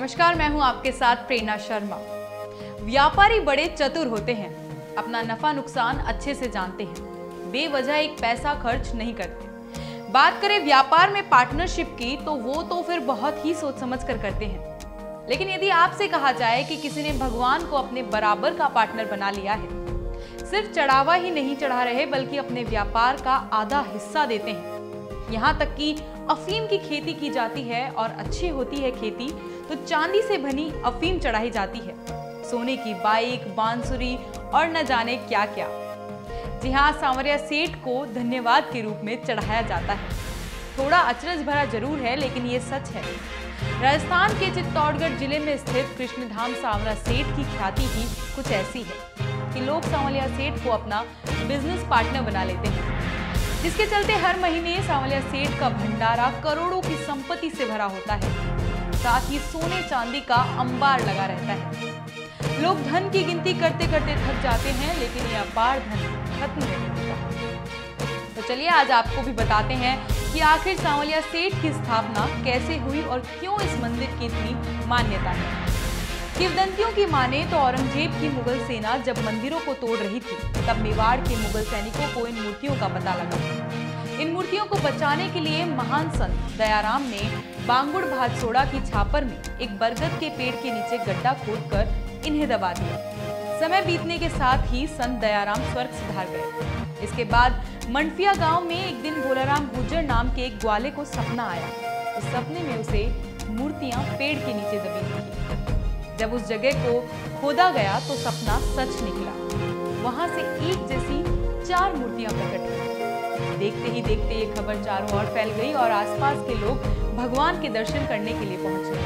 नमस्कार, मैं हूं आपके साथ प्रेरणा शर्मा। व्यापारी बड़े चतुर होते हैं, अपना नफा नुकसान अच्छे से जानते हैं, बेवजह एक पैसा खर्च नहीं करते। बात करें व्यापार में पार्टनरशिप की तो वो तो फिर बहुत ही सोच समझ कर करते हैं। लेकिन यदि आपसे कहा जाए कि किसी ने भगवान को अपने बराबर का पार्टनर बना लिया है, सिर्फ चढ़ावा ही नहीं चढ़ा रहे बल्कि अपने व्यापार का आधा हिस्सा देते हैं। यहाँ तक कि अफीम की खेती की जाती है और अच्छी होती है खेती तो चांदी से बनी अफीम चढ़ाई जाती है, सोने की बाइक, बांसुरी और न जाने क्या क्या। जी हाँ, सांवरिया सेठ को धन्यवाद के रूप में चढ़ाया जाता है। थोड़ा अचरज भरा जरूर है लेकिन ये सच है। राजस्थान के चित्तौड़गढ़ जिले में स्थित कृष्णधाम सांवरा सेठ की ख्याति ही कुछ ऐसी है कि लोग सांवरिया सेठ को अपना बिजनेस पार्टनर बना लेते हैं, जिसके चलते हर महीने सांवरिया सेठ का भंडारा करोड़ों की संपत्ति से भरा होता है। साथ ही सोने चांदी का अंबार लगा रहता है। लोग धन की गिनती करते करते थक जाते हैं लेकिन यह अपार धन खत्म नहीं होता। तो चलिए आज आपको भी बताते हैं कि आखिर सांवरिया सेठ की स्थापना कैसे हुई और क्यों इस मंदिर की इतनी मान्यता है। किंवदंतियों की माने तो औरंगजेब की मुगल सेना जब मंदिरों को तोड़ रही थी तब मेवाड़ के मुगल सैनिकों को इन मूर्तियों का पता लगा। इन मूर्तियों को बचाने के लिए महान संत दयाराम ने बांगुड़ भादसोड़ा की छापर में एक बरगद के पेड़ के नीचे गड्ढा खोदकर इन्हें दबा दिया। समय बीतने के साथ ही संत दयाराम स्वर्ग सिधार गए। इसके बाद मंडफिया गांव में एक दिन भोलाराम गुर्जर नाम के एक ग्वाले को सपना आया। इस सपने में उसे मूर्तियां पेड़ के नीचे दबी दिखी। जब उस जगह को खोदा गया तो सपना सच निकला। वहां से एक जैसी 4 मूर्तियां प्रकट हुई। देखते ही देखते ये खबर चारों ओर फैल गई और आसपास के लोग भगवान के दर्शन करने के लिए पहुंचने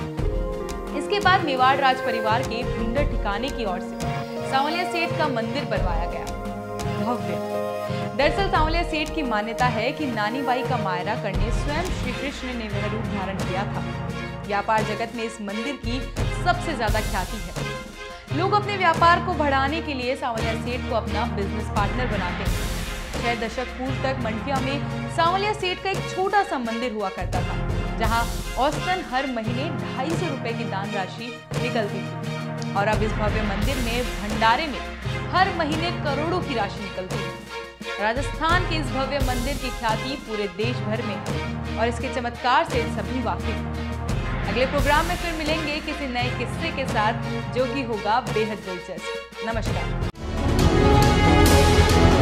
लगे। इसके बाद मेवाड़ राज परिवार के भिंडर ठिकाने की ओर से सांवरिया सेठ का मंदिर बनवाया गया। भव्य। दरअसल सांवरिया सेठ की मान्यता है कि नानी बाई का मायरा करने स्वयं श्री कृष्ण ने वह रूप धारण किया था। व्यापार जगत में इस मंदिर की सबसे ज्यादा ख्याति है। लोग अपने व्यापार को बढ़ाने के लिए सांवरिया सेठ को अपना बिजनेस पार्टनर बनाते हैं। 6 दशक पूर्व तक मंडफिया में सांवरिया सेठ का एक छोटा सा मंदिर हुआ करता था, जहां औसतन हर महीने 250 रुपए की दान राशि निकलती थी। और अब इस भव्य मंदिर में भंडारे में हर महीने करोड़ों की राशि निकलती है। राजस्थान के इस भव्य मंदिर की ख्याति पूरे देश भर में है और इसके चमत्कार से सभी वाकिफ हैं। अगले प्रोग्राम में फिर मिलेंगे किसी नए किस्से के साथ जो कि होगा बेहद दिलचस्प। नमस्कार।